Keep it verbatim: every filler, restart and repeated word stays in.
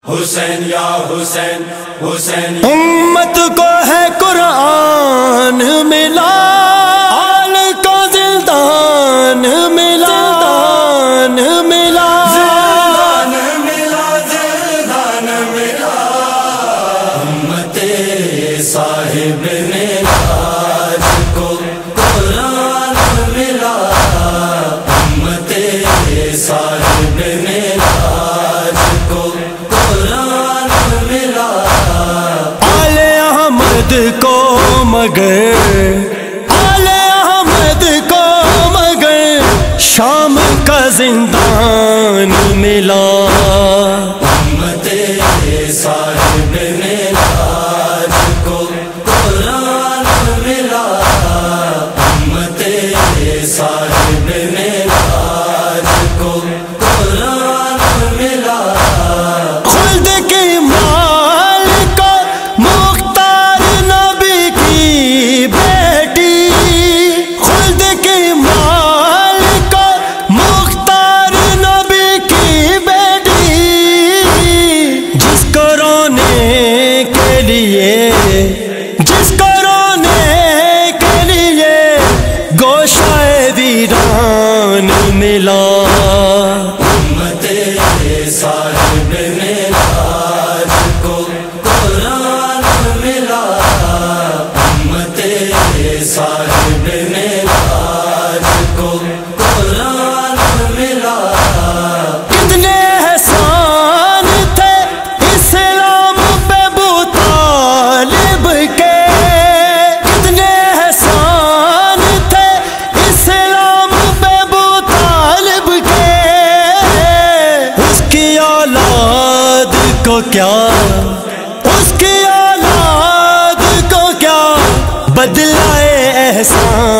حسین یا حسین حسین امت کو ہے قرآن ملا، آل کو زندان ملا، زندان ملا، زندان ملا، زندان ملا، امت صاحب نے آج کو قرآن ملا، امت صاحب نے آج کو قرآن ملا، آل احمد کو مگر، آل احمد کو مگر شام کا زندان ملا، امت صاحب نے آج کو قرآن ملا، امت صاحب نے آج کو قرآن ملا، خلد کی مالک مختار نبی کی بیٹی، خلد کی مالک مختار نبی کی بیٹی، جس کو رونے کے لیے، جس کو رونے کے لیے گوشہ ویران ملا، امت صاحب نے آج کو قرآن ملا، امت صاحب نے آج کو قرآن ملا، کتنے احسان تھے اسلام پہ ابو طالب کے، کتنے احسان تھے اسلام پہ ابو طالب کے، اس کی اولاد کو کیا، اس کی اولاد کو کیا بدلہ احسان